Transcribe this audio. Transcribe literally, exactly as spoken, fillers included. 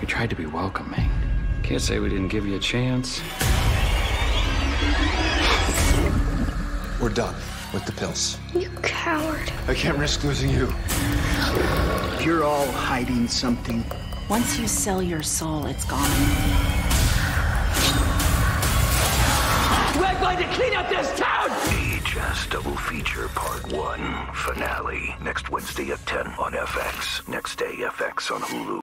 We tried to be welcoming. Can't say we didn't give you a chance. We're done with the pills. You coward. I can't risk losing you. You're all hiding something. Once you sell your soul, it's gone. We're going to clean up this town! Aegis Double Feature Part one Finale. Next Wednesday at ten on F X. Next day, F X on Hulu.